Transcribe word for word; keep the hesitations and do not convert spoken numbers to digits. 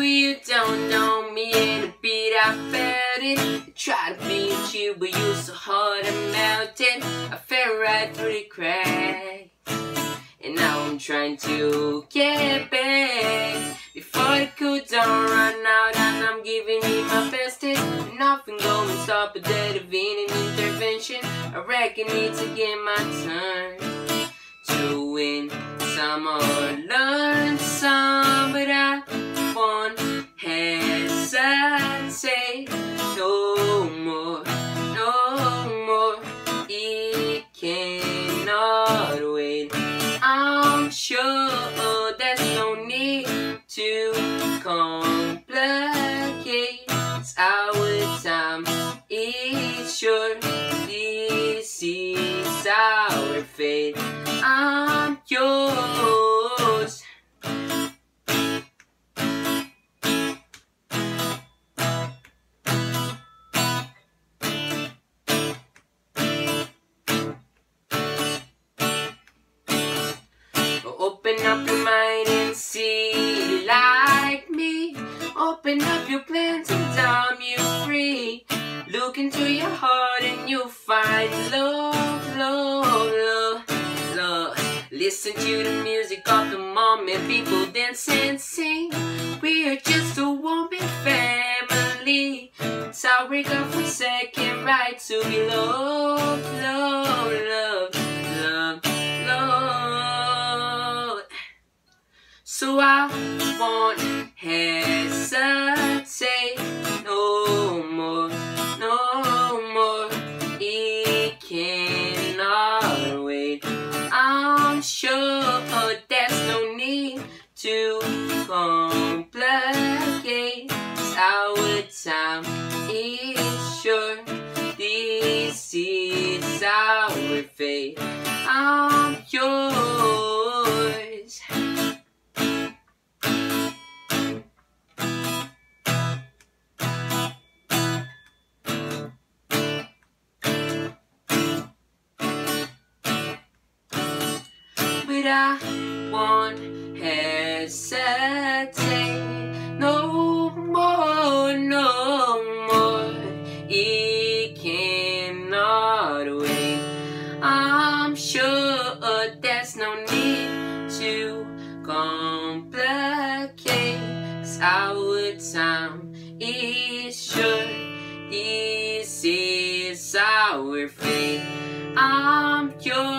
you don't know me and a beat I felt it. I tried to beat you but you're so hard and melted. I fell right through the cracks, and now I'm trying to get back before the cool down run out, and I'm giving it my best hit. Nothing going stop a dead of any intervention. I reckon it's to get my turn to win some or learn some, but I won't hesitate no more, no more. It cannot wait. I'm sure there's no need to complicate. It's our time, it's sure. This is our fate. I'm yours. Open up your mind and see like me. Open up your plans and time you free. Look into your heart and you'll find love, love, love, love. Listen to the music of the moment, people dance and sing. We're just a one big family. It's how we got for second right to be loved, love, love, love, love. So I won't hesitate no more, no more. It cannot wait. I'm sure there's no need to complicate. It's our time, it's sure. This is our fate. I'm yours. But I won't hesitate no more, no more. It cannot wait. I'm sure there's no need to complicate. It's our time, it's sure. This is our fate. I'm yours.